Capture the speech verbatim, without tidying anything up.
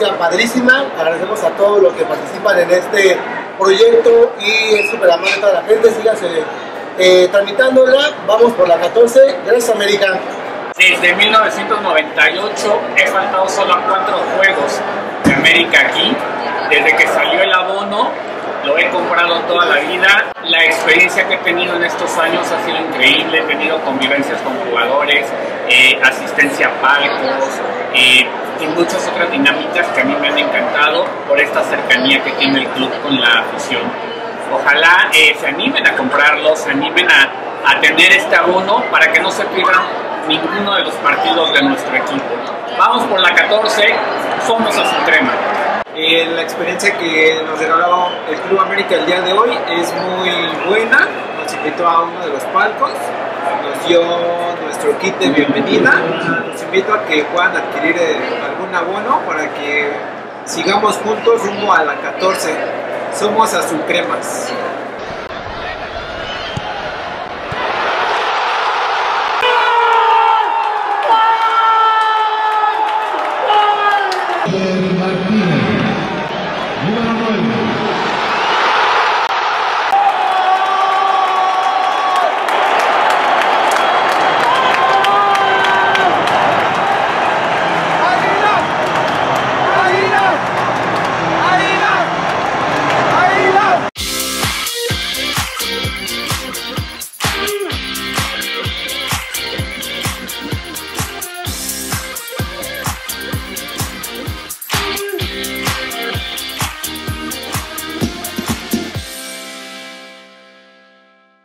experiencia padrísima. Agradecemos a todos los que participan en este proyecto y es súper amable a toda la gente. Síganse eh, tramitándola. Vamos por la catorce. Gracias, América. Desde mil novecientos noventa y ocho he faltado solo a cuatro juegos de América aquí. Desde que salió el abono, lo he comprado toda la vida. La experiencia que he tenido en estos años ha sido increíble. He tenido convivencias con jugadores, eh, asistencia a palcos eh, y muchas otras dinámicas que a mí me han encantado por esta cercanía que tiene el club con la afición. Ojalá eh, se animen a comprarlo, se animen a, a tener este abono para que no se pierdan ninguno de los partidos de nuestro equipo. Vamos por la catorce, somos Azul Crema. Eh, la experiencia que nos regaló el Club América el día de hoy es muy buena. Nos invitó a uno de los palcos, nos dio nuestro kit de bienvenida. Los invito a que puedan adquirir eh, algún abono para que sigamos juntos rumbo a la catorce. Somos Azul Cremas.